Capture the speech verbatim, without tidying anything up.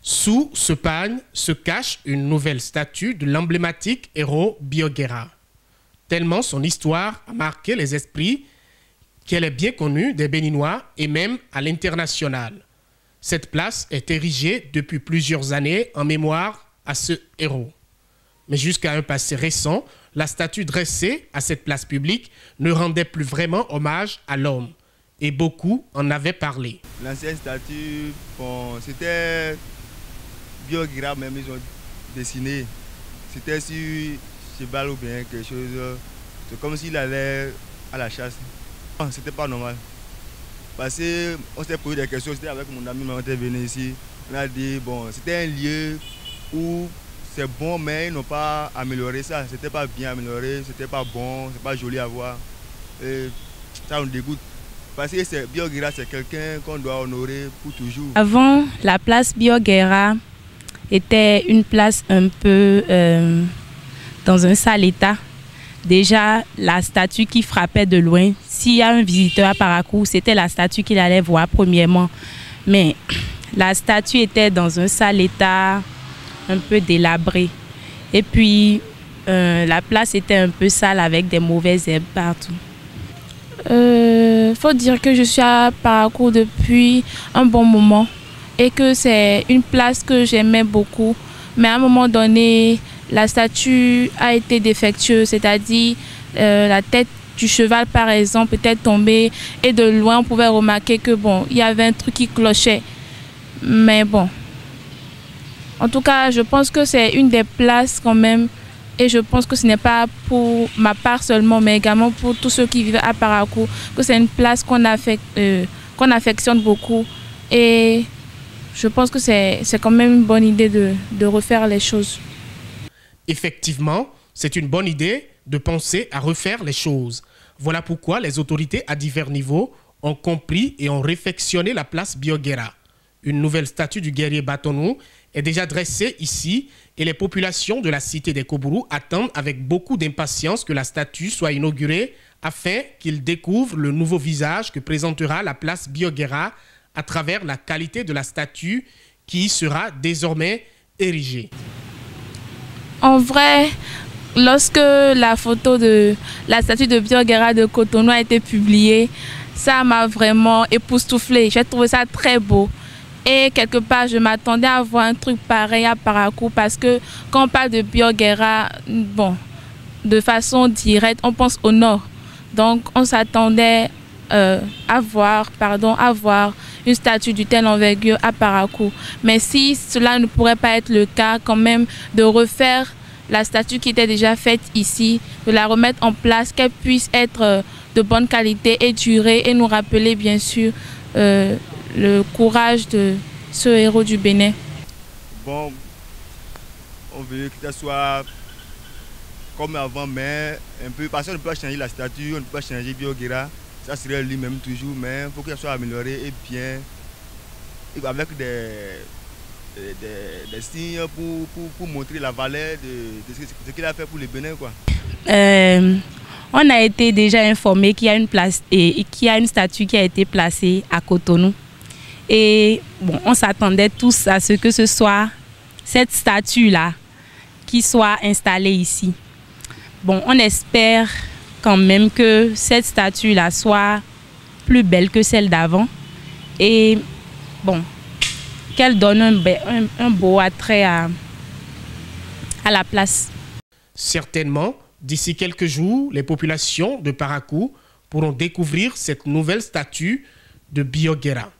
Sous ce pagne se cache une nouvelle statue de l'emblématique héros Bioguera. Tellement son histoire a marqué les esprits qu'elle est bien connue des Béninois et même à l'international. Cette place est érigée depuis plusieurs années en mémoire à ce héros. Mais jusqu'à un passé récent, la statue dressée à cette place publique ne rendait plus vraiment hommage à l'homme. Et beaucoup en avaient parlé. L'ancienne statue, bon, c'était Bioguera, même ils ont dessiné. C'était sur cheval ou bien quelque chose. C'est comme s'il allait à la chasse. C'était pas normal. Parce qu'on s'était posé des questions, c'était avec mon ami, on était venu ici. On a dit, bon, c'était un lieu où c'est bon, mais ils n'ont pas amélioré ça. C'était pas bien amélioré, c'était pas bon, c'est pas joli à voir. Et ça nous dégoûte. Parce que Bioguera, c'est quelqu'un qu'on doit honorer pour toujours. Avant, la place Bioguera était une place un peu euh, dans un sale état. Déjà, la statue qui frappait de loin, s'il y a un visiteur à Parakou, c'était la statue qu'il allait voir premièrement. Mais la statue était dans un sale état, un peu délabré. Et puis, euh, la place était un peu sale avec des mauvaises herbes partout. Il euh, faut dire que je suis à Parakou depuis un bon moment et que c'est une place que j'aimais beaucoup. Mais à un moment donné, la statue a été défectueuse, c'est-à-dire euh, la tête du cheval par exemple était tombée et de loin on pouvait remarquer que bon, il y avait un truc qui clochait. Mais bon, en tout cas, je pense que c'est une des places quand même. Et je pense que ce n'est pas pour ma part seulement, mais également pour tous ceux qui vivent à Parakou, que c'est une place qu'on affecte, euh, qu'on affectionne beaucoup. Et je pense que c'est quand même une bonne idée de, de refaire les choses. Effectivement, c'est une bonne idée de penser à refaire les choses. Voilà pourquoi les autorités à divers niveaux ont compris et ont réfectionné la place Bioguera. Une nouvelle statue du guerrier Batonou est déjà dressée ici et les populations de la cité des Kobourou attendent avec beaucoup d'impatience que la statue soit inaugurée afin qu'ils découvrent le nouveau visage que présentera la place Bioguera à travers la qualité de la statue qui y sera désormais érigée. En vrai, lorsque la photo de la statue de Bioguera de Cotonou a été publiée, ça m'a vraiment époustouflée. J'ai trouvé ça très beau. Et quelque part, je m'attendais à voir un truc pareil à Parakou parce que quand on parle de Bioguera, bon, de façon directe, on pense au nord. Donc, on s'attendait euh, à voir, pardon, à voir une statue de telle envergure à Parakou. Mais si cela ne pourrait pas être le cas, quand même, de refaire la statue qui était déjà faite ici, de la remettre en place, qu'elle puisse être de bonne qualité et durer et nous rappeler, bien sûr, euh, le courage de ce héros du Bénin. Bon, on veut que ça soit comme avant, mais un peu, parce qu'on ne peut pas changer la statue, on ne peut pas changer Bioguera, ça serait lui-même toujours, mais il faut que ça soit amélioré et bien, et avec des, des, des signes pour, pour, pour montrer la valeur de, de ce qu'il a fait pour le Bénin, quoi. Euh, on a été déjà informé qu'il y a une place et, et qu'il y a une statue qui a été placée à Cotonou. Et bon, on s'attendait tous à ce que ce soit cette statue-là qui soit installée ici. Bon, on espère quand même que cette statue-là soit plus belle que celle d'avant. Et bon, qu'elle donne un, un, un beau attrait à, à la place. Certainement, d'ici quelques jours, les populations de Parakou pourront découvrir cette nouvelle statue de Bioguera.